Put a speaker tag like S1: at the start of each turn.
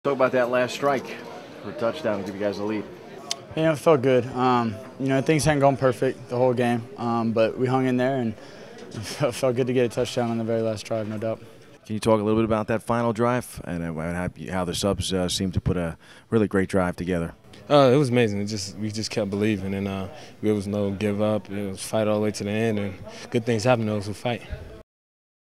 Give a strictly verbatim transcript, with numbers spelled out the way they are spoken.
S1: Talk about that last strike for a touchdown to give you guys the lead.
S2: Yeah, it felt good. Um, you know, things hadn't gone perfect the whole game, um, but we hung in there, and it felt good to get a touchdown on the very last drive, no doubt.
S1: Can you talk a little bit about that final drive and how the subs uh, seemed to put a really great drive together?
S3: Uh, it was amazing. It just we just kept believing, and uh, there was no give up. It was fight all the way to the end, and good things happen to those who fight.